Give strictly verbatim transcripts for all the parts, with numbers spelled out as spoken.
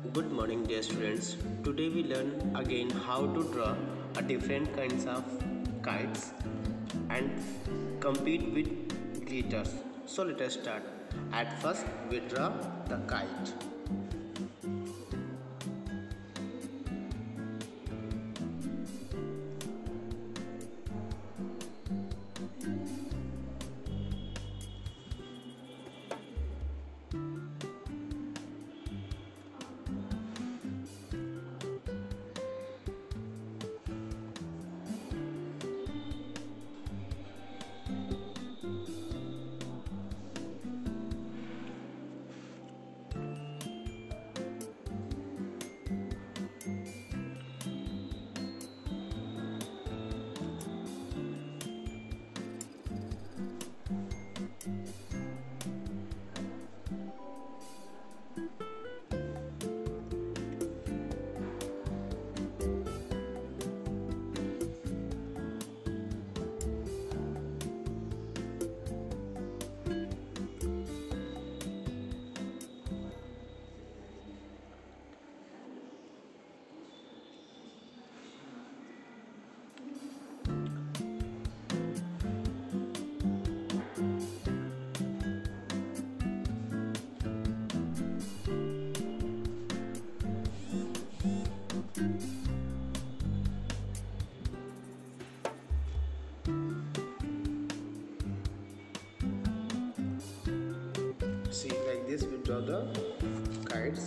Good morning dear students. Today we learn again how to draw a different kinds of kites and compete with glitters. So let us start. At first we draw the kite. See, like this we draw the kites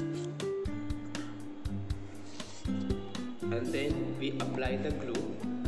and then we apply the glue.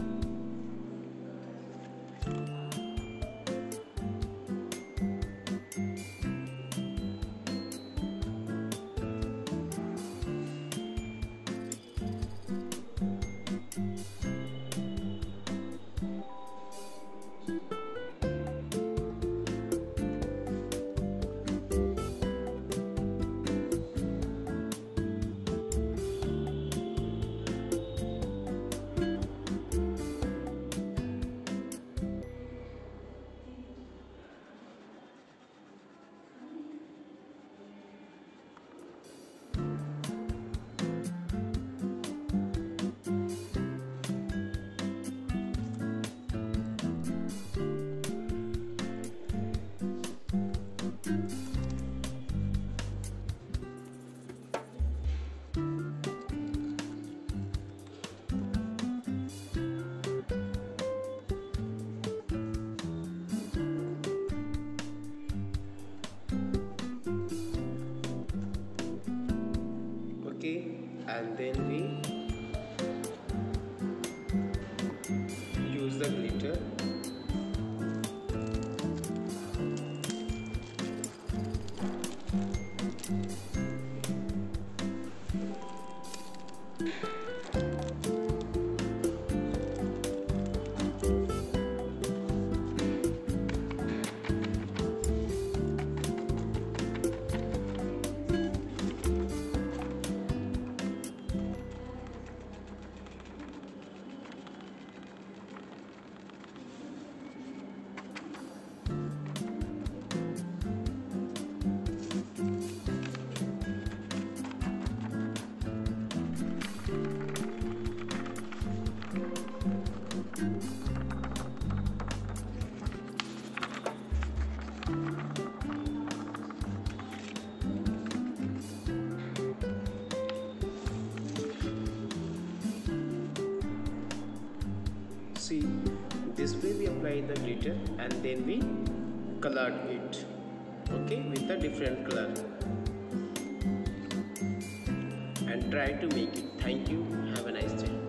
Okay, and then we use the glitter. See, this way we apply the glitter and then we colored it, okay, with a different color, and try to make it. Thank you. Have a nice day.